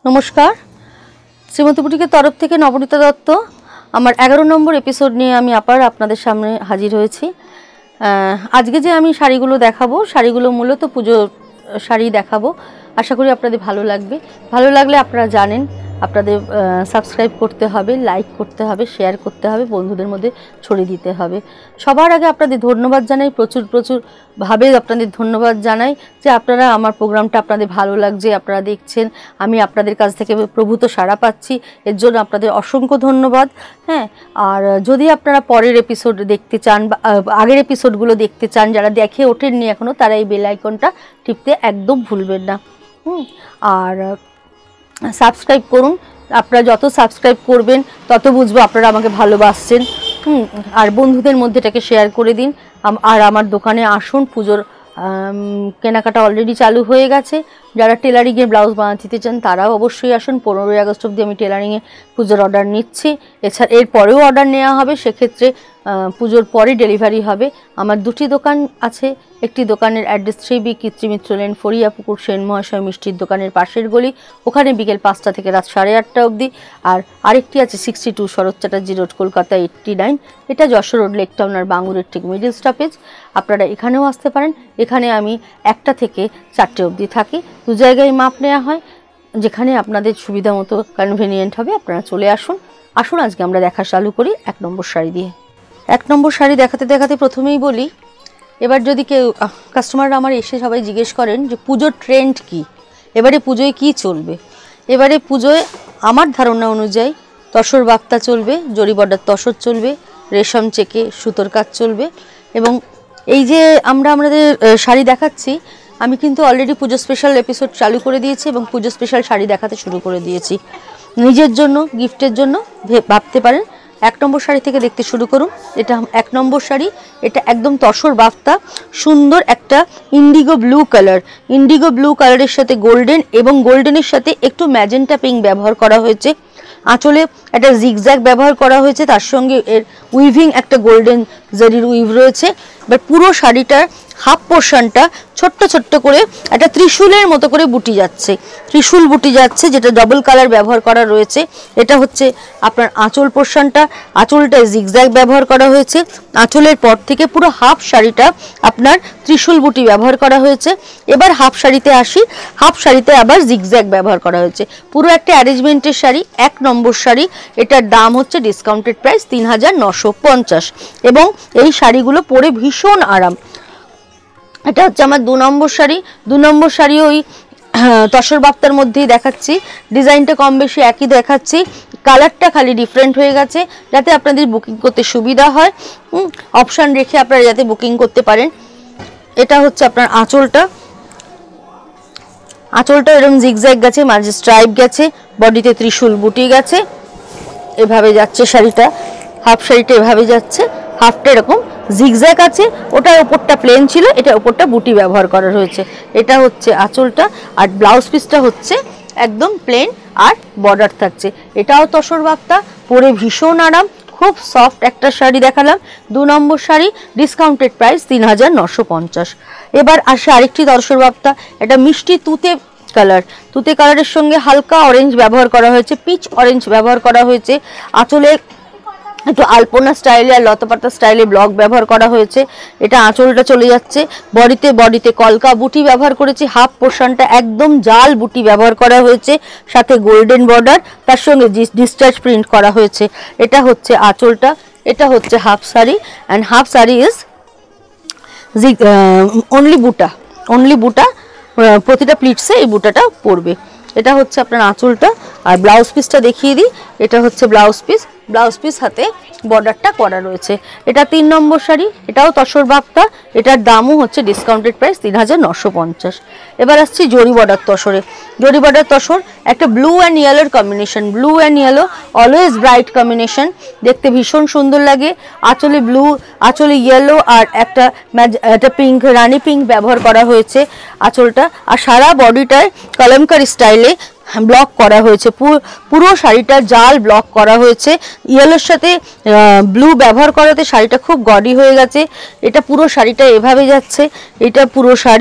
नमस्कार श्रीमती बुटीकेर तरफ थेके नवनीता दत्त आमार 11 नम्बर एपिसोड निये आमी आबार आपनादेर सामने हाजिर हयेछि। आजके जे आमी शाड़ीगुलो देखाबो शाड़ीगुलो मूলত पुजोर शाड़ी देखाबो। आशा करी आपनादेर भालो लागबे। भालो लागले आपनारा जानेन आपनादेर सबस्क्राइब करते हबे, लाइक करते हबे, शेयर करते हबे, बंधुदेर मध्ये छड़िये दिते हबे। सबार आगे आपनादेर धन्यवाद जानाई, प्रचुर प्रचुर भावे आपनादेर धन्यवाद जानाई जे आपनारा आमार प्रोग्रामटा आपनादेर भालो लागछे, आपनारा देखछेन, आमी आपनादेर काछ थेके प्रभूत साड़ा पाচ্ছি, एर जोन्नो आपनादेर असंख्य धन्यवाद। हाँ, और जदि आपनारा परेर एपिसोड देखते चान बा आगेर एपिसोडगुलो देखते चान, जारा देखे ओठेननि एखोनो तारा एई बेल आइकनटा टिपते एकदम भुलबेन ना। और सबस्क्राइब करुन, आपनारा जत सबस्क्राइब करबेन तत बुझबो आपनारा आमाके भालोबासछेन। और बंधुदेर मধ্যে এটাকে শেয়ার করে দিন। আর আমার দোকানে আসুন, পুজোর কেনাকাটা অলরেডি চালু হয়ে গেছে। যারা টেলারিংয়ে ব্লাউজ বানাতে চান তারাও অবশ্যই আসুন। 15ই আগস্ট অবধি আমি টেলারিংয়ে পুজোর অর্ডার নিচ্ছি। এছাড়া এর পরেও অর্ডার নেওয়া হবে, সেক্ষেত্রে পুজোর পরে ডেলিভারি হবে। আমার দুটি দোকান আছে। একটি দোকানের অ্যাড্রেস 3B কৃত্রিম মিত্র লেন, ফরিয়াপুকুর সেন মহাশয় মিষ্টির দোকানের পাশের গলি, ওখানে বিকেল 5টা থেকে রাত 8:30 অবধি। আর আরেকটি আছে 62 শরৎ চ্যাটার্জি রোড, কলকাতা 89, এটা যশোর রোড, লেক টাউন আর বাঙ্গুরের ঠিক মিডল স্টপেজ। আপনারা এখানেও আসতে পারেন। এখানে আমি 1টা থেকে 4টে অবধি থাকি। দু জায়গায় মাপ নেওয়া হয়, যেখানে আপনাদের সুবিধা মতো কনভিনিয়েন্ট হবে আপনারা চলে আসুন। আসুন আজকে আমরা দেখা চালু করি 1 নম্বর শাড়ি দিয়ে। 1 নম্বর শাড়ি দেখাতে দেখাতে প্রথমেই বলি, এবার যদি কেউ কাস্টমাররা আমার এসে সবাই জিজ্ঞেস করেন যে পুজোর ট্রেন্ড কি, এবারে পুজোয় কি চলবে। এবারে পুজোয় আমার ধারণা অনুযায়ী তসর বাক্তা চলবে, জরি বর্ডার তসর চলবে, রেশম চেকে সুতোর কাজ চলবে। এবং এই যে আমরা আমাদের শাড়ি দেখাচ্ছি, আমি কিন্তু অলরেডি পুজো স্পেশাল এপিসোড চালু করে দিয়েছি এবং পুজো স্পেশাল শাড়ি দেখাতে শুরু করে দিয়েছি। নিজের জন্য গিফটের জন্য ভাবতে পারেন। 1 নম্বর শাড়ি থেকে দেখতে শুরু করুন। এটা 1 নম্বর শাড়ি। এটা একদম তসর বাফতা, সুন্দর একটা indigo blue colour. Indigo blue কালারের সাথে গোল্ডেন এবং গোল্ডেনের সাথে একটু ম্যাজেন্টা পিঙ্ক ব্যবহার করা হয়েছে। আঁচলে একটা জিগজ্যাগ ব্যবহার করা হয়েছে, তার সঙ্গে এর উইভিং একটা গোল্ডেন জারির উইভ রয়েছে। এবার পুরো শাড়িটার হাফ পোর্শনটা ছোট্ট ছোট্ট করে একটা ত্রিশূলের মতো করে বুটি যাচ্ছে, ত্রিশূল বুটি যাচ্ছে, যেটা ডবল কালার ব্যবহার করা রয়েছে। এটা হচ্ছে আপনার আঁচল পোর্শনটা। আঁচলটায় জিগজ্যাগ ব্যবহার করা হয়েছে। আঁচলের পর থেকে পুরো হাফ শাড়িটা আপনার ত্রিশূল বুটি ব্যবহার করা হয়েছে। এবার হাফ শাড়িতে আসি। হাফ শাড়িতে আবার জিগজ্যাগ ব্যবহার করা হয়েছে। পুরো একটা অ্যারেঞ্জমেন্টের শাড়ি, 1 নম্বর শাড়ি। এটার দাম হচ্ছে ডিসকাউন্টেড প্রাইস 3950 এবং এই শাড়িগুলো পরে ভীষণ আরাম। এটা হচ্ছে আমার 2 নম্বর শাড়ি। 2 নম্বর শাড়ি ওই তসর বাফতার মধ্যেই দেখাচ্ছি। ডিজাইনটা কম বেশি একই দেখাচ্ছি, কালারটা খালি ডিফারেন্ট হয়ে গেছে যাতে আপনাদের বুকিং করতে সুবিধা হয়। অপশান রেখে আপনারা যাতে বুকিং করতে পারেন। এটা হচ্ছে আপনার আঁচলটা। আঁচলটা এরকম জিগজ্যাগ গেছে, মাঝে স্ট্রাইপ গেছে, বডিতে ত্রিশূল বুটি গেছে, এভাবে যাচ্ছে শাড়িটা। হাফ শাড়িটা এভাবে যাচ্ছে, হাফটা এরকম জিগজ্যাগ আছে। ওটার উপরটা প্লেন ছিল, এটার উপরটা বুটি ব্যবহার করা হয়েছে। এটা হচ্ছে আঁচলটা। আর ব্লাউজ পিসটা হচ্ছে একদম প্লেন আর বর্ডার থাকছে। এটাও তসর বাফতা, পরে ভীষণ আরাম। খুব সফট একটা শাড়ি দেখালাম। 2 নম্বর শাড়ি, ডিসকাউন্টেড প্রাইস 3950। এবার আসে আরেকটি তসর বাফতা। এটা মিষ্টি তুতে কালার। তুতে কালারের সঙ্গে হালকা অরেঞ্জ ব্যবহার করা হয়েছে, পিচ অরেঞ্জ ব্যবহার করা হয়েছে। আঁচলে একটু আলপনা স্টাইলে আর লতাপাতা স্টাইলে ব্লক ব্যবহার করা হয়েছে। এটা আঁচলটা চলে যাচ্ছে। বডিতে কলকা বুটি ব্যবহার করেছি। হাফ পোর্শনটা একদম জাল বুটি ব্যবহার করা হয়েছে, সাথে গোল্ডেন বর্ডার, তার সঙ্গে ডিসচার্জ প্রিন্ট করা হয়েছে। এটা হচ্ছে আঁচলটা। এটা হচ্ছে half sari and half sari is only বুটা। প্রতিটা প্লিটসে এই বুটাটা পড়বে। এটা হচ্ছে আপনার আঁচলটা। আর ব্লাউজ পিসটা দেখিয়ে দিই। এটা হচ্ছে ব্লাউজ পিস হাতে বর্ডারটা করা রয়েছে। এটা 3 নম্বর শাড়ি। এটাও তসর বাফতা। এটার দামও হচ্ছে ডিসকাউন্টেড প্রাইস 3950। এবার আসছি জরি বর্ডার তসরে। জরি বর্ডার তসর একটা ব্লু অ্যান্ড ইয়েলোর কম্বিনেশন। Blue and yellow always bright combination, দেখতে ভীষণ সুন্দর লাগে। আঁচলে ব্লু, আঁচলে ইয়েলো আর একটা পিঙ্ক, রানী পিঙ্ক ব্যবহার করা হয়েছে আঁচলটা। আর সারা বডিটায় কলমকারি স্টাইলে ব্লক করা হয়েছে। পুরো শাড়িটা জাল ব্লক করা হয়েছে। ইয়েলোর সাথে ব্লু ব্যবহার করাতে শাড়িটা খুব গডি হয়ে গেছে। এটা পুরো শাড়িটা এভাবে যাচ্ছে। এটা পুরো শাড়ি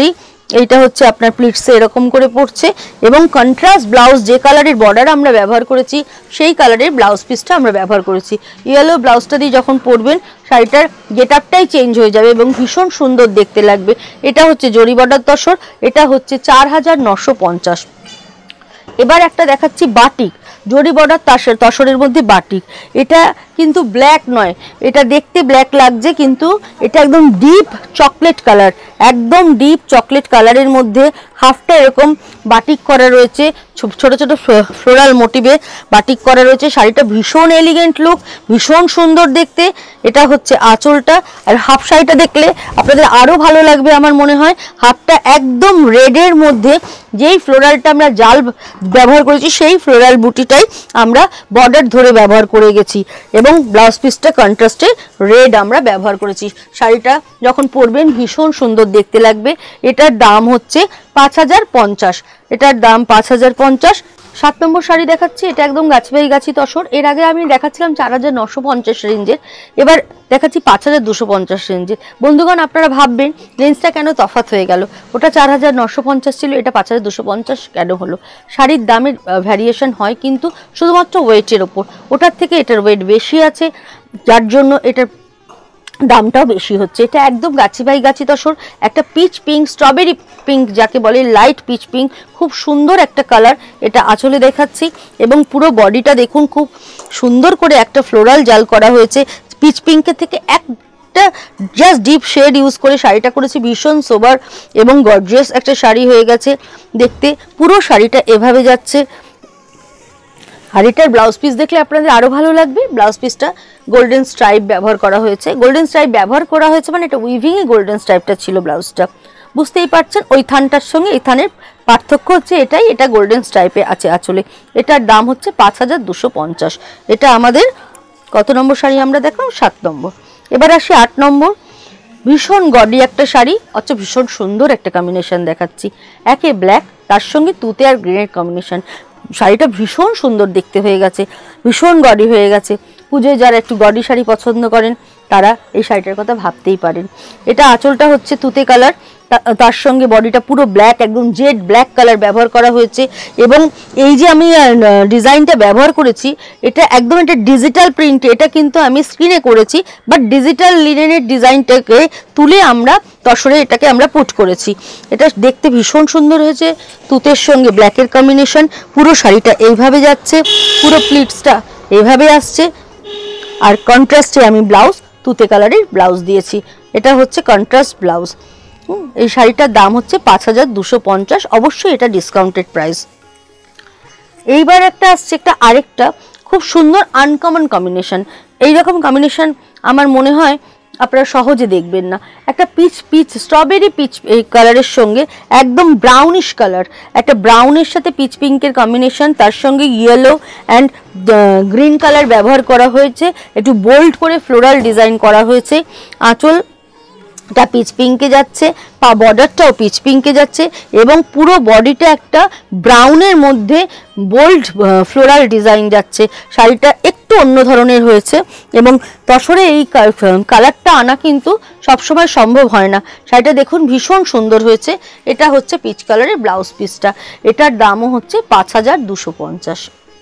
এইটা হচ্ছে আপনার প্লিটসে এরকম করে পড়ছে এবং কন্ট্রাস্ট ব্লাউজ, যে কালারের বর্ডার আমরা ব্যবহার করেছি সেই কালারের ব্লাউজ পিসটা আমরা ব্যবহার করেছি। ইয়েলো ব্লাউজটা দিয়ে যখন পরবেন শাড়িটার গেটআপটাই চেঞ্জ হয়ে যাবে এবং ভীষণ সুন্দর দেখতে লাগবে। এটা হচ্ছে জরি বর্ডার তসর, এটা হচ্ছে 4950। এবার একটা দেখাচ্ছি বাটিক, জরি বর্ডার তসরের মধ্যে বাটিক। এটা কিন্তু ব্ল্যাক নয়, এটা দেখতে ব্ল্যাক লাগছে কিন্তু এটা একদম ডিপ চকলেট কালার, একদম ডিপ চকলেট কালারের মধ্যে হাফটা এরকম বাটিক করা রয়েছে, ছোট ছোট ফ্লোরাল মোটিভে বাটিক করা রয়েছে। শাড়িটা ভীষণ এলিগেন্ট লুক, ভীষণ সুন্দর দেখতে। এটা হচ্ছে আঁচলটা, আর হাফ শাড়িটা দেখলে আপনাদের আরও ভালো লাগবে আমার মনে হয়। হাফটা একদম রেডের মধ্যে, যেই ফ্লোরালটা আমরা জাল ব্যবহার করেছি সেই ফ্লোরাল বুটিটাই আমরা বর্ডার ধরে ব্যবহার করে গেছি এবং ব্লাউজ পিসটা কন্ট্রাস্টে রেড আমরা ব্যবহার করেছি। শাড়িটা যখন পরবেন ভীষণ সুন্দর দেখতে লাগবে। এটার দাম হচ্ছে 5050, এটার দাম 5050। 7 নম্বর শাড়ি দেখাচ্ছি, এটা একদম গাছবাই গাছি তসর। এর আগে আমি দেখাচ্ছিলাম 4950 রেঞ্জের, এবার দেখাচ্ছি 5250 রেঞ্জের। বন্ধুগণ আপনারা ভাববেন রেঞ্জটা কেন তফাৎ হয়ে গেল, ওটা 4950 ছিল, এটা 5250 কেন হলো? শাড়ির দামের ভ্যারিয়েশন হয় কিন্তু শুধুমাত্র ওয়েটের ওপর, ওটার থেকে এটার ওয়েট বেশি আছে যার জন্য এটার দামটাও বেশি হচ্ছে। এটা একদম গাছি বাই গাছি তসর, একটা পিচ পিঙ্ক, স্ট্রবেরি পিঙ্ক যাকে বলে, লাইট পিচ পিঙ্ক, খুব সুন্দর একটা কালার। এটা আঁচলে দেখাচ্ছি এবং পুরো বডিটা দেখুন খুব সুন্দর করে একটা ফ্লোরাল জাল করা হয়েছে। পিচ পিঙ্কের থেকে একটা জাস্ট ডিপ শেড ইউজ করে শাড়িটা করেছি, ভীষণ সোবার এবং গর্জিয়াস একটা শাড়ি হয়ে গেছে দেখতে। পুরো শাড়িটা এভাবে যাচ্ছে। আর এটার ব্লাউজ পিস দেখলে আপনাদের আরও ভালো লাগবে। ব্লাউজ পিসটা গোল্ডেন স্ট্রাইপ ব্যবহার করা হয়েছে, গোল্ডেন স্ট্রাইপ ব্যবহার করা হয়েছে মানে এটা উইভিংয়ে গোল্ডেন স্ট্রাইপটা ছিল ব্লাউজটা, বুঝতেই পারছেন। ওই থানটার সঙ্গে এই থানের পার্থক্য হচ্ছে এটাই, এটা গোল্ডেন স্ট্রাইপে আছে আঁচলে। এটার দাম হচ্ছে 5250। এটা আমাদের কত নম্বর শাড়ি আমরা দেখলাম? 7 নম্বর। এবার আসি 8 নম্বর। ভীষণ গডি একটা শাড়ি, অথচ ভীষণ সুন্দর একটা কম্বিনেশন দেখাচ্ছি। একে ব্ল্যাক, তার সঙ্গে তুতে আর গ্রিনের কম্বিনেশন। শাড়িটা ভীষণ সুন্দর দেখতে হয়ে গেছে, ভীষণ গডি হয়ে গেছে। পুজোয় যারা একটু গডি শাড়ি পছন্দ করেন তারা এই শাড়িটার কথা ভাবতেই পারেন। এটা আঁচলটা হচ্ছে তুতে কালার, তার সঙ্গে বডিটা পুরো ব্ল্যাক, একদম জেড ব্ল্যাক কালার ব্যবহার করা হয়েছে। এবং এই যে আমি ডিজাইনটা ব্যবহার করেছি এটা একদম একটা ডিজিটাল প্রিন্ট, এটা কিন্তু আমি স্ক্রিনে করেছি, বাট ডিজিটাল লিনেনের ডিজাইনটাকে তুলে আমরা তসরে এটাকে আমরা পুট করেছি। এটা দেখতে ভীষণ সুন্দর হয়েছে, তুতের সঙ্গে ব্ল্যাকের কম্বিনেশন। পুরো শাড়িটা এইভাবে যাচ্ছে, পুরো প্লিটসটা এইভাবে আসছে, আর কন্ট্রাস্টে আমি ব্লাউজ তুতে কালারের ব্লাউজ দিয়েছি। এটা হচ্ছে কন্ট্রাস্ট ব্লাউজ। এই শাড়িটার দাম হচ্ছে 5250, অবশ্যই এটা ডিসকাউন্টেড প্রাইস। এইবার একটা আসছে একটা আরেকটা খুব সুন্দর আনকমন কম্বিনেশন। এইরকম কম্বিনেশন আমার মনে হয় আপনারা সহজে দেখবেন না। একটা পিচ স্ট্রবেরি পিচ এই কালারের সঙ্গে একদম ব্রাউনিশ কালার, একটা ব্রাউনের সাথে পিচ পিঙ্কের কম্বিনেশন, তার সঙ্গে ইয়েলো অ্যান্ড গ্রিন কালার ব্যবহার করা হয়েছে, একটু বোল্ড করে ফ্লোরাল ডিজাইন করা হয়েছে। আঁচলটা পিচ পিঙ্কে যাচ্ছে, পা বর্ডারটাও পিচ পিঙ্কে যাচ্ছে এবং পুরো বডিটা একটা ব্রাউনের মধ্যে বোল্ড ফ্লোরাল ডিজাইন যাচ্ছে। শাড়িটা একটু অন্য ধরনের হয়েছে এবং তসরে এই কালারটা আনা কিন্তু সবসময় সম্ভব হয় না। শাড়িটা দেখুন ভীষণ সুন্দর হয়েছে। এটা হচ্ছে পিচ কালারের ব্লাউজ পিসটা, এটার দামও হচ্ছে 5250।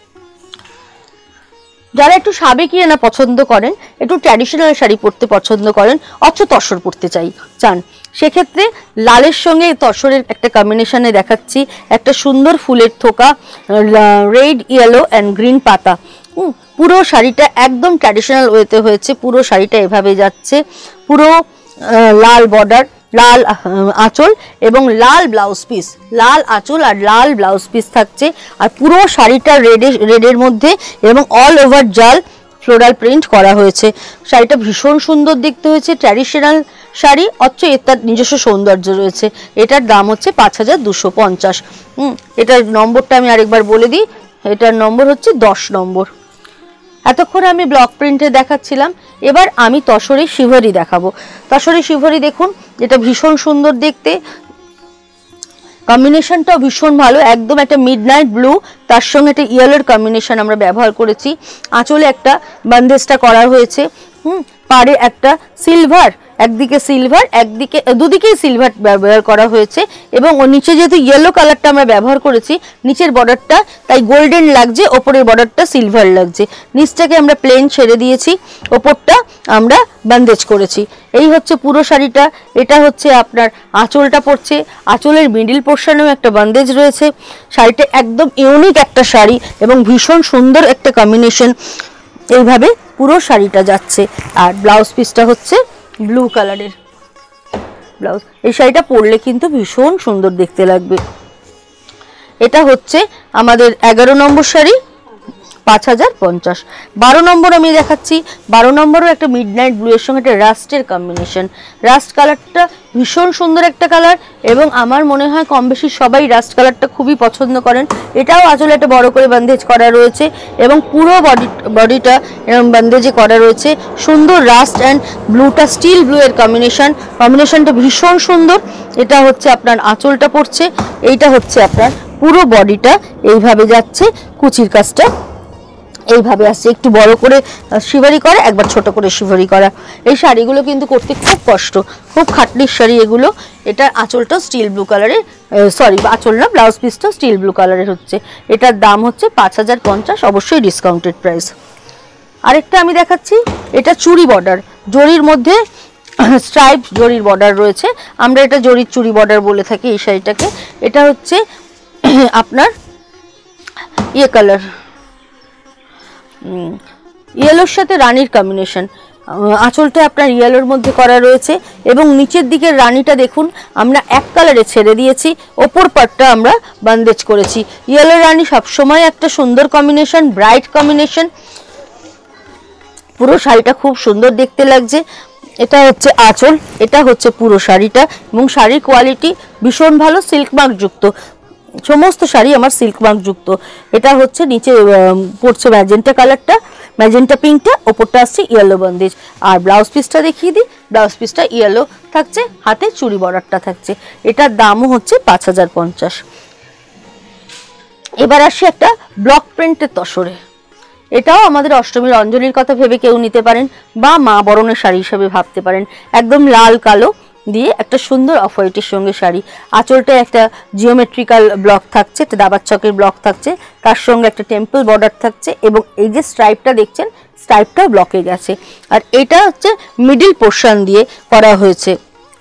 যারা একটু সাবেকিয়ানা পছন্দ করেন, একটু ট্র্যাডিশনাল শাড়ি পরতে পছন্দ করেন, অথচ তসর পরতে চান, সেক্ষেত্রে লালের সঙ্গে তসরের একটা কম্বিনেশনে দেখাচ্ছি। একটা সুন্দর ফুলের থোকা, রেড ইয়েলো অ্যান্ড গ্রিন পাতা। পুরো শাড়িটা একদম ট্র্যাডিশনাল ওয়েতে হয়েছে, পুরো শাড়িটা এভাবে যাচ্ছে, পুরো লাল বর্ডার, লাল আঁচল এবং লাল ব্লাউজ পিস, লাল আঁচল আর লাল ব্লাউজ পিস থাকছে। আর পুরো শাড়িটা রেডের মধ্যে এবং অল ওভার জাল ফ্লোরাল প্রিন্ট করা হয়েছে। শাড়িটা ভীষণ সুন্দর দেখতে হয়েছে, ট্র্যাডিশনাল শাড়ি, অথচ এর তার নিজস্ব সৌন্দর্য রয়েছে। এটার দাম হচ্ছে 5250। এটার নম্বরটা আমি আরেকবার বলে দিই, এটার নম্বর হচ্ছে 10 নম্বর। এতক্ষণ আমি ব্লক প্রিন্টে দেখাচ্ছিলাম, এবার আমি তসরে শিভারি দেখাবো। তসরে শিভারি দেখুন, এটা ভীষণ সুন্দর দেখতে, কম্বিনেশনটাও ভীষণ ভালো, একদম একটা মিডনাইট ব্লু, তার সঙ্গে একটা ইয়েলোর কম্বিনেশন আমরা ব্যবহার করেছি। আঁচলে একটা বান্দেজটা করা হয়েছে, পাড়ে একটা সিলভার একদিকে সিলভার, একদিকে দুদিকেই সিলভার ব্যবহার করা হয়েছে এবং ওর নিচে যেহেতু ইয়েলো কালারটা আমরা ব্যবহার করেছি, নিচের বর্ডারটা তাই গোল্ডেন লাগছে, ওপরের বর্ডারটা সিলভার লাগছে। নিচটাকে আমরা প্লেন ছেড়ে দিয়েছি, ওপরটা আমরা ব্যান্ডেজ করেছি। এই হচ্ছে পুরো শাড়িটা। এটা হচ্ছে আপনার আঁচলটা পড়ছে, আঁচলের মিডিল পোর্শনেও একটা ব্যান্ডেজ রয়েছে। শাড়িটা একদম ইউনিক একটা শাড়ি এবং ভীষণ সুন্দর একটা কম্বিনেশন। এইভাবে পুরো শাড়িটা যাচ্ছে। আর ব্লাউজ পিসটা হচ্ছে ব্লু কালারের ব্লাউজ। এই শাড়িটা পরলে কিন্তু ভীষণ সুন্দর দেখতে লাগবে। এটা হচ্ছে আমাদের 11 নম্বর শাড়ি, 5050। 12 নম্বর আমি দেখাচ্ছি। 12 নম্বরও একটা মিডনাইট ব্লু এর সঙ্গে একটা রাস্টের কম্বিনেশন। রাস্ট কালারটা ভীষণ সুন্দর একটা কালার এবং আমার মনে হয় কম বেশি সবাই রাস্ট কালারটা খুবই পছন্দ করেন। এটাও আসলে একটা বড় করে ব্যান্ডেজ করা রয়েছে এবং পুরো বডিটা এরকম ব্যান্ডেজে করা রয়েছে। সুন্দর রাস্ট অ্যান্ড ব্লুটা, স্টিল ব্লু এর কম্বিনেশনটা ভীষণ সুন্দর। এটা হচ্ছে আপনার আঁচলটা পড়ছে, এইটা হচ্ছে আপনার পুরো বডিটা এইভাবে যাচ্ছে। কুচির কাজটা এইভাবে আসছে, একটু বড় করে শিভারি করা, একবার ছোট করে শিভারি করা। এই শাড়িগুলো কিন্তু করতে খুব কষ্ট, খুব খাটনির শাড়ি এগুলো। এটার আঁচলটা স্টিল ব্লু কালারের, সরি আঁচল না, ব্লাউজ পিসটা স্টিল ব্লু কালারের হচ্ছে। এটার দাম হচ্ছে 5050, অবশ্যই ডিসকাউন্টেড প্রাইস। আরেকটা আমি দেখাচ্ছি, এটা চুড়ি বর্ডার, জরির মধ্যে স্ট্রাইপ জরির বর্ডার রয়েছে। আমরা এটা জরির চুড়ি বর্ডার বলে থাকি এই শাড়িটাকে। এটা হচ্ছে আপনার ইয়ে কালার, ইয়েলোর সাথে রানীর কম্বিনেশন। আঁচলটা আপনার ইয়েলোর মধ্যে করা রয়েছে এবং নিচের দিকের রানীটা দেখুন আমরা এক কালারে ছেড়ে দিয়েছি, ওপর পাটটা আমরা বান্দেজ করেছি। ইয়েলো রানী সবসময় একটা সুন্দর কম্বিনেশন, ব্রাইট কম্বিনেশন। পুরো শাড়িটা খুব সুন্দর দেখতে লাগছে। এটা হচ্ছে আঁচল, এটা হচ্ছে পুরো শাড়িটা এবং শাড়ির কোয়ালিটি ভীষণ ভালো, সিল্ক মার্ক যুক্ত। সমস্ত শাড়ি আমার সিল্ক মার্ক যুক্ত। এটা হচ্ছে নিচে পড়ছে ম্যাজেন্টা কালারটা, ম্যাজেন্টা পিঙ্কটা, ওপরটা আসছে ইয়েলো বন্দেজ। আর ব্লাউজ পিসটা দেখিয়ে দিই, ব্লাউজ পিসটা ইয়েলো থাকছে, হাতে চুড়ি বর্ডারটা থাকছে। এটার দামও হচ্ছে 5050। এবার আসি একটা ব্লক প্রিন্টের তসরে। এটাও আমাদের অষ্টমীর অঞ্জলির কথা ভেবে কেউ নিতে পারেন বা মা বরণের শাড়ি হিসেবে ভাবতে পারেন। একদম লাল কালো দিয়ে একটা সুন্দর অফ হোয়াইটের সঙ্গে শাড়ি। আঁচলটা একটা জিওমেট্রিক্যাল ব্লক থাকছে, একটা দাবার চকের ব্লক থাকছে, তার সঙ্গে একটা টেম্পল বর্ডার থাকছে এবং এই যে স্ট্রাইপটা দেখছেন, স্ট্রাইপটাও ব্লকে গেছে। আর এটা হচ্ছে মিডিল পোর্শন দিয়ে করা হয়েছে।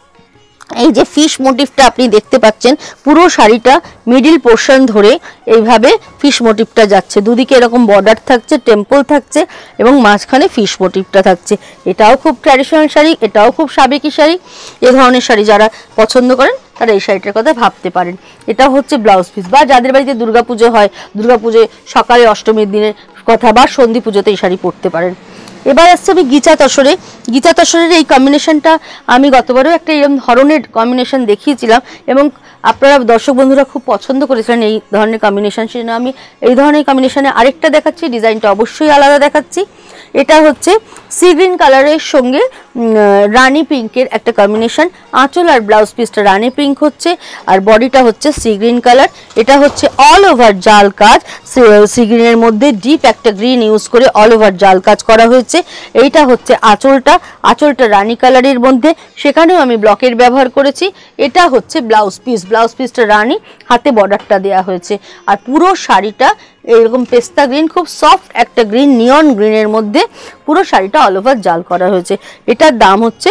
এই যে ফিশ মোটিভটা আপনি দেখতে পাচ্ছেন, পুরো শাড়িটা মিডিল পোর্শন ধরে এইভাবে ফিশ মোটিভটা যাচ্ছে। দুদিকে এরকম বর্ডার থাকছে, টেম্পল থাকছে এবং মাঝখানে ফিশ মোটিভটা থাকছে। এটাও খুব ট্র্যাডিশনাল শাড়ি, এটাও খুব সাবেকি শাড়ি। এ ধরনের শাড়ি যারা পছন্দ করেন তারা এই শাড়িটার কথা ভাবতে পারেন। এটা হচ্ছে ব্লাউজ পিস, বা যাদের বাড়িতে দুর্গাপুজো হয়, দুর্গাপুজোয় সকালে অষ্টমীর দিনের কথা বা সন্ধি পুজোতে এই শাড়ি পরতে পারেন। এবার আসছে আমি গিচা তসরে। গিচা তসরের এই কম্বিনেশনটা আমি গতবারও একটা এরকম ধরনের কম্বিনেশন দেখিয়েছিলাম এবং আপনারা দর্শক বন্ধুরা খুব পছন্দ করেছিলেন এই ধরনের কম্বিনেশন। সেজন্য আমি এই ধরনের কম্বিনেশনে আরেকটা দেখাচ্ছি, ডিজাইনটা অবশ্যই আলাদা দেখাচ্ছি। এটা হচ্ছে সি গ্রিন কালারের সঙ্গে রানী পিঙ্কের একটা কম্বিনেশন। আঁচল আর ব্লাউজ পিসটা রানী পিঙ্ক হচ্ছে আর বডিটা হচ্ছে সি গ্রিন কালার। এটা হচ্ছে অল ওভার জাল কাজ, সি গ্রিনের মধ্যে ডিপ একটা গ্রিন ইউজ করে অল ওভার জাল কাজ করা হয়েছে। এইটা হচ্ছে আঁচলটা, আঁচলটা রানী কালারের মধ্যে, সেখানেও আমি ব্লকের ব্যবহার করেছি। এটা হচ্ছে ব্লাউজ পিস, ব্লাউজ পিসটা রানী, হাতে বর্ডারটা দেওয়া হয়েছে। আর পুরো শাড়িটা এরকম পেস্তা গ্রিন, খুব সফট একটা গ্রিন, নিয়ন গ্রিনের মধ্যে পুরো শাড়িটা অল ওভার জাল করা হয়েছে। এটার দাম হচ্ছে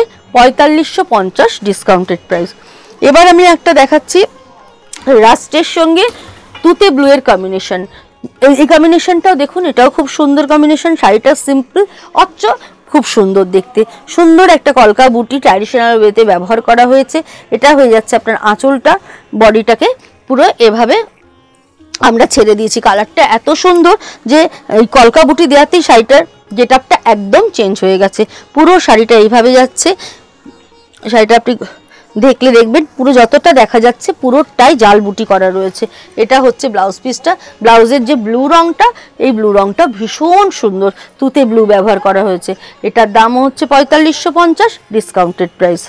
4550, ডিসকাউন্টেড প্রাইস। এবার আমি একটা দেখাচ্ছি রাস্টের সঙ্গে তুতে ব্লু এর কম্বিনেশন। এই কম্বিনেশনটাও দেখুন, এটাও খুব সুন্দর কম্বিনেশন। শাড়িটা সিম্পল অথচ খুব সুন্দর দেখতে, সুন্দর একটা কলকা বুটি ট্র্যাডিশনাল ওয়েতে ব্যবহার করা হয়েছে। এটা হয়ে যাচ্ছে আপনার আঁচলটা, বডিটাকে পুরো এভাবে আমরা ছেড়ে দিয়েছি। কালারটা এত সুন্দর যে এই কলকা বুটি দেওয়াতেই শাড়িটার গেটআপটা একদম চেঞ্জ হয়ে গেছে। পুরো শাড়িটা এইভাবে যাচ্ছে। শাড়িটা আপনি দেখলে দেখবেন পুরো যতটা দেখা যাচ্ছে পুরোটাই জাল বুটি করা রয়েছে। এটা হচ্ছে ব্লাউজ পিসটা, ব্লাউজের যে ব্লু রংটা, এই ব্লু রংটা ভীষণ সুন্দর, তুতে ব্লু ব্যবহার করা হয়েছে। এটার দামও হচ্ছে 4550, ডিসকাউন্টেড প্রাইস।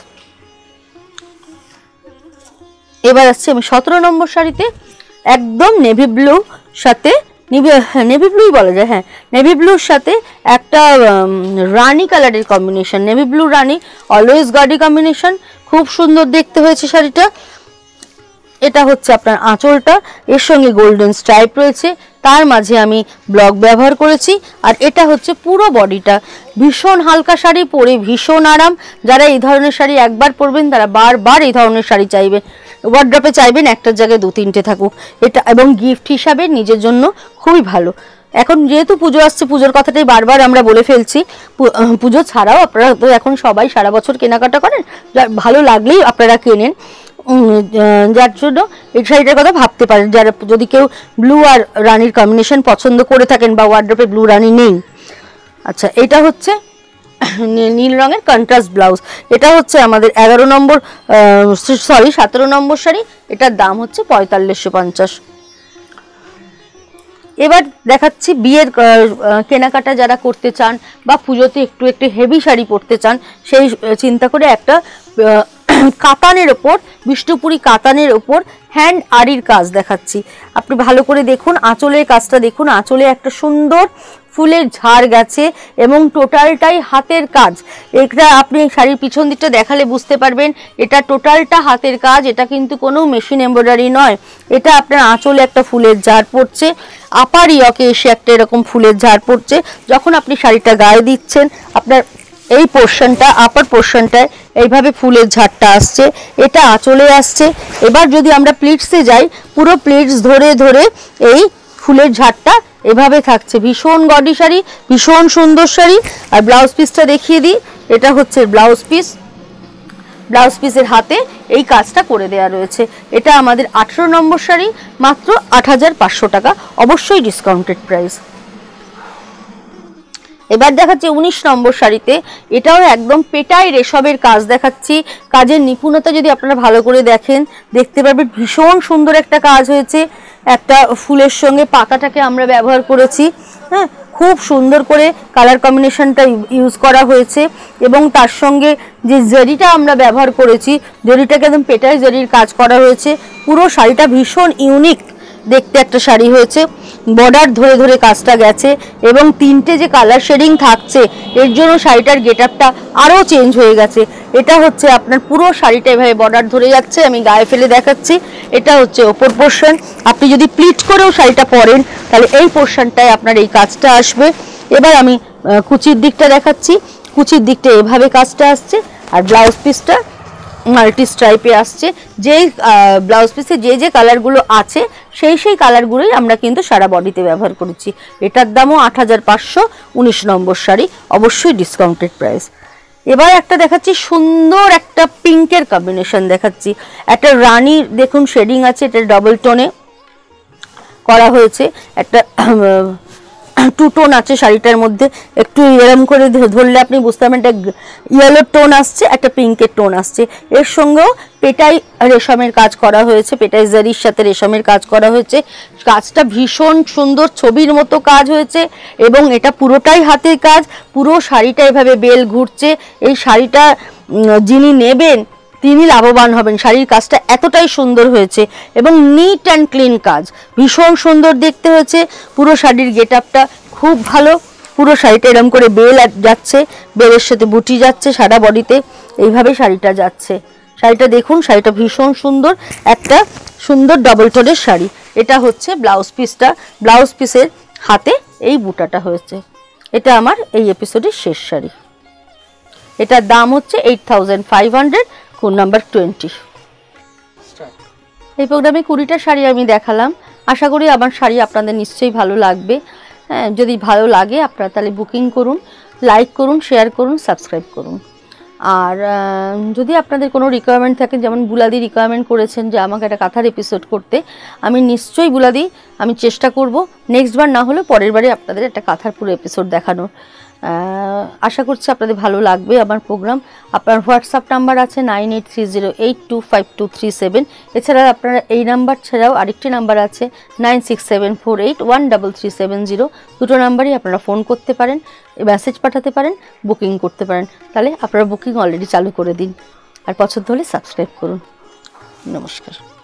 এবার আসছে আমি 17 নম্বর শাড়িতে, একদম নেভি ব্লু সাথে নেভি ব্লুই বলা যায়, হ্যাঁ নেভি ব্লুর সাথে একটা রানি কালারের কম্বিনেশন, নেভি ব্লু রানি অলওয়েজ গডি কম্বিনেশন, খুব সুন্দর দেখতে হয়েছে শাড়িটা। এটা হচ্ছে আপনার আঁচলটা, এর সঙ্গে গোল্ডেন স্ট্রাইপ রয়েছে, তার মাঝে আমি ব্লক ব্যবহার করেছি। আর এটা হচ্ছে পুরো বডিটা, ভীষণ হালকা শাড়ি, পরে ভীষণ আরাম। যারা এই ধরনের শাড়ি একবার পরবেন তারা বারবার এই ধরনের শাড়ি চাইবেন, ওয়ার্ড্রপে চাইবেন একটার জায়গায় 2-3টে থাকুক এটা, এবং গিফট হিসাবে নিজের জন্য খুবই ভালো। এখন যেহেতু পুজো আসছে, পুজোর কথাটাই বারবার আমরা বলে ফেলছি, পুজো ছাড়াও আপনারা তো এখন সবাই সারা বছর কেনাকাটা করেন, ভালো লাগলেই আপনারা কেনেন, যার জন্য এই শাড়িটার কথা ভাবতে পারেন যারা, যদি কেউ ব্লু আর রানির কম্বিনেশন পছন্দ করে থাকেন বা ওয়ার্ড্রপে ব্লু রানি নেই। আচ্ছা, এটা হচ্ছে নীল রঙের কন্ট্রাস্ট ব্লাউজ, এটা হচ্ছে আমাদের 17 নম্বর শাড়ি, এটার দাম হচ্ছে 4550। এবার দেখাচ্ছি বিয়ের কেনাকাটা যারা করতে চান বা পুজোতে একটু হেভি শাড়ি পরতে চান, সেই চিন্তা করে একটা কাতানের ওপর, বিষ্ণুপুরি কাতানের ওপর হ্যান্ড আরির কাজ দেখাচ্ছি। আপনি ভালো করে দেখুন, আঁচলের কাজটা দেখুন, আঁচলে একটা সুন্দর ফুলের ঝাড় গেছে এবং টোটালটাই হাতের কাজ। এটা আপনি শাড়ির পিছন দিকটা দেখালে বুঝতে পারবেন এটা টোটালটা হাতের কাজ, এটা কিন্তু কোনো মেশিন এমব্রয়ডারি নয়। এটা আপনার আঁচলে একটা ফুলের ঝাড় পড়ছে, আপার ইয়কে এসে একটা এরকম ফুলের ঝাড় পড়ছে। যখন আপনি শাড়িটা গায়ে দিচ্ছেন, আপনার এই পোর্শনটা, আপার পোর্শনটায় এইভাবে ফুলের ঝাড়টা আসছে, এটা আঁচলে আসছে। এবার যদি আমরা প্লিটসে যাই, পুরো প্লিটস ধরে ধরে এই ফুলের ঝাড়টা এভাবে থাকছে। ভীষণ গডি শাড়ি, ভীষণ সুন্দর শাড়ি। আর ব্লাউজ পিসটা দেখিয়ে দিই, এটা হচ্ছে ব্লাউজ পিস, ব্লাউজ পিসের হাতে এই কাজটা করে দেওয়া রয়েছে। এটা আমাদের 18 নম্বর শাড়ি, মাত্র 8500 টাকা, অবশ্যই ডিসকাউন্টেড প্রাইস। এবার দেখাচ্ছি 19 নম্বর শাড়িতে, এটাও একদম পেটাই রেশমের কাজ দেখাচ্ছি। কাজের নিপুণতা যদি আপনারা ভালো করে দেখেন, দেখতে পারবেন ভীষণ সুন্দর একটা কাজ হয়েছে। একটা ফুলের সঙ্গে পাতাটাকে আমরা ব্যবহার করেছি, হ্যাঁ খুব সুন্দর করে কালার কম্বিনেশনটা ইউজ করা হয়েছে। এবং তার সঙ্গে যে জরিটা আমরা ব্যবহার করেছি, জরিটাকে একদম পেটাই জরির কাজ করা হয়েছে। পুরো শাড়িটা ভীষণ ইউনিক দেখতে একটা শাড়ি হয়েছে। বর্ডার ধরে ধরে কাজটা গেছে এবং 3টে যে কালার শেডিং থাকছে, এর জন্য শাড়িটার গেটআপটা আরও চেঞ্জ হয়ে গেছে। এটা হচ্ছে আপনার পুরো শাড়িটা এভাবে বর্ডার ধরে যাচ্ছে, আমি গায়ে ফেলে দেখাচ্ছি। এটা হচ্ছে ওপর পোর্শন, আপনি যদি প্লিট করেও শাড়িটা পরেন তাহলে এই পোর্শনটায় আপনার এই কাজটা আসবে। এবার আমি কুচির দিকটা দেখাচ্ছি, কুচির দিকটা এভাবে কাজটা আসছে। আর ব্লাউজ পিসটা মাল্টি স্ট্রাইপে আসছে। যেই ব্লাউজ পিসে যে কালারগুলো আছে সেই কালারগুলোই আমরা কিন্তু সারা বডিতে ব্যবহার করেছি। এটার দামও 8500, 19 নম্বর শাড়ি, অবশ্যই ডিসকাউন্টেড প্রাইস। এবার একটা দেখাচ্ছি সুন্দর একটা পিঙ্কের কম্বিনেশন দেখাচ্ছি। একটা রানী দেখুন শেডিং আছে, এটা ডবল টোনে করা হয়েছে, একটা 2 টোন আছে শাড়িটার মধ্যে। একটু এরম করে ধরলে আপনি বুঝতে পারবেন একটা ইয়েলো টোন আসছে, একটা পিঙ্কের টোন আসছে। এর সঙ্গেও পেটাই রেশমের কাজ করা হয়েছে, পেটাই জারির সাথে রেশমের কাজ করা হয়েছে। কাজটা ভীষণ সুন্দর ছবির মতো কাজ হয়েছে এবং এটা পুরোটাই হাতের কাজ। পুরো শাড়িটা এভাবে বেল ঘুরছে। এই শাড়িটা যিনি নেবেন তিনি লাভবান হবেন। শাড়ির কাজটা এতটাই সুন্দর হয়েছে এবং নিট অ্যান্ড ক্লিন কাজ, ভীষণ সুন্দর দেখতে হয়েছে। পুরো শাড়ির গেটআপটা খুব ভালো। পুরো শাড়িটা এরকম করে বেল যাচ্ছে, বেলের সাথে বুটি যাচ্ছে সারা বডিতে, এইভাবে শাড়িটা যাচ্ছে। শাড়িটা দেখুন, শাড়িটা ভীষণ সুন্দর, একটা সুন্দর ডবল টোনের শাড়ি। এটা হচ্ছে ব্লাউজ পিসটা, ব্লাউজ পিসের হাতে এই বুটাটা হয়েছে। এটা আমার এই এপিসোডের শেষ শাড়ি। এটার দাম হচ্ছে 8500, কোড নাম্বার 20। এই প্রোগ্রামে 20টা শাড়ি আমি দেখালাম। আশা করি আমার শাড়ি আপনাদের নিশ্চয়ই ভালো লাগবে। হ্যাঁ, যদি ভালো লাগে আপনারা তাহলে বুকিং করুন, লাইক করুন, শেয়ার করুন, সাবস্ক্রাইব করুন। আর যদি আপনাদের কোনো রিকোয়ারমেন্ট থাকে, যেমন বুলাদি রিকোয়ারমেন্ট করেছেন যে আমাকে একটা কাঁথার এপিসোড করতে, আমি নিশ্চয়ই বুলাদি আমি চেষ্টা করব নেক্সট বার, না হলে পরের বারে আপনাদের একটা কাঁথার পুরো এপিসোড দেখানোর। আশা করছি আপনাদের ভালো লাগবে আমার প্রোগ্রাম। আপনার হোয়াটসঅ্যাপ নাম্বার আছে 9830825237। এছাড়া আপনারা এই নাম্বার ছাড়াও আরেকটি নাম্বার আছে 9674813370। দুটো নাম্বারই আপনারা ফোন করতে পারেন, মেসেজ পাঠাতে পারেন, বুকিং করতে পারেন। তাহলে আপনারা বুকিং অলরেডি চালু করে দিন। আর পছন্দ হলে সাবস্ক্রাইব করুন। নমস্কার।